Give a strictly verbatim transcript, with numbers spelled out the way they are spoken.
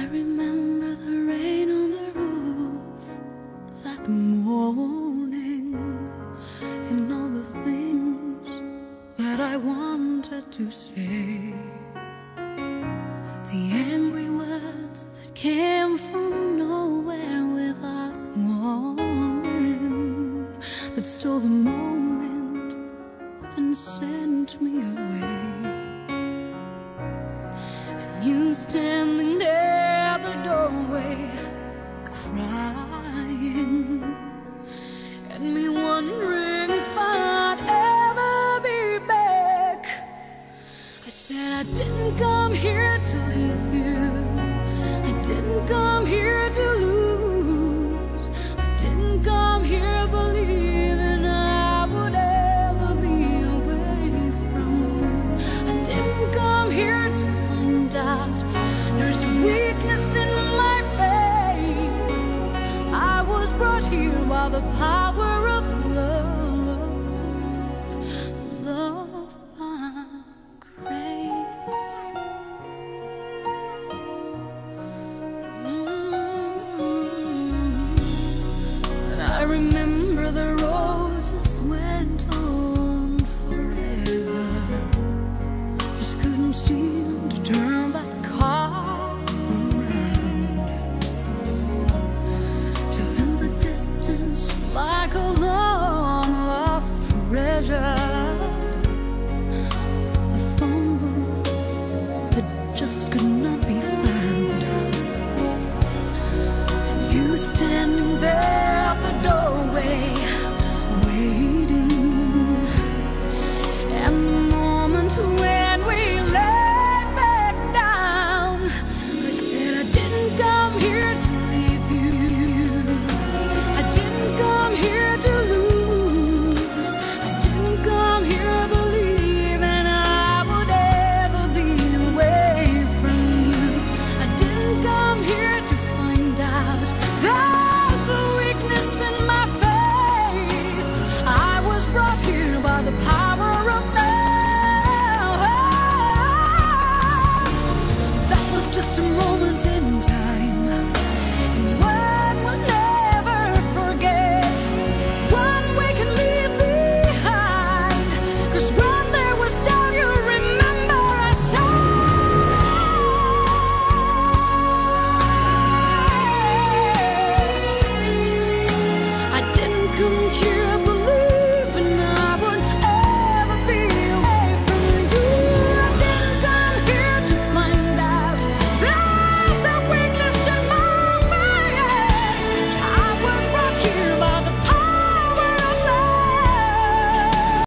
remember the rain on the roof that morning, and all the things that I wanted to say, the angry words that came from nowhere without warning, that stole the moment and sent me away. And you standing there at the doorway crying, and me wondering if I'd ever be back. I said I didn't come here to leave you, I didn't come here to lose, I didn't come here believing I would ever be away from you. I didn't come here to find out there's a weakness in my faith. I was brought here by the power of love, love by grace. Mm-hmm. And I remember the road just went on forever, just couldn't seem to turn that car around, till in the distance, like a long lost treasure, a phone booth that just could not be found. And you standing there at the doorway waiting, and the moment when we laid back down, I said I didn't come here to leave you, I didn't come here to lose, I didn't come here believing I would ever be away from you. I didn't come here to find out there's a weakness in my faith. I was brought here by the power of love. That was just a moment in time, and one we'll never forget, one we can leave behind. 'Cause when there was doubt, you remember I said I didn't come here